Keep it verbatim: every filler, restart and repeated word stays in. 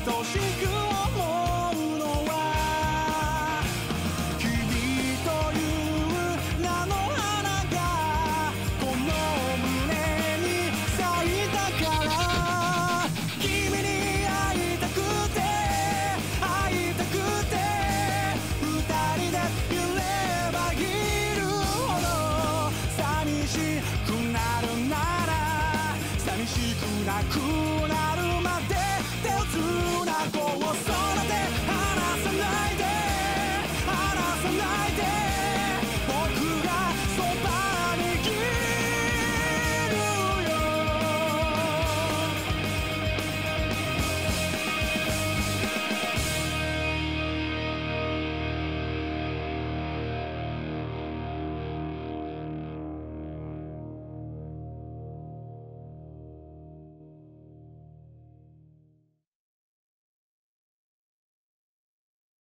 愛しく思うのは君という名の花がこの胸に咲いたから君に会いたくて会いたくて二人でいればいるほど寂しくなるなら寂しくなくなるまで手をつなごう